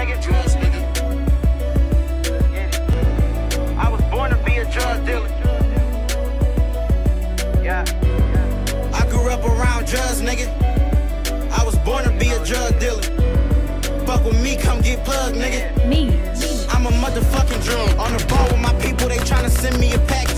nigga. I was born to be a drug dealer. Yeah. I grew up around drugs, nigga. I was born to be a drug dealer. Fuck with me, come get plugged, nigga. Me. I'm a motherfucking drug. On the ball with my people, they tryna send me a pack.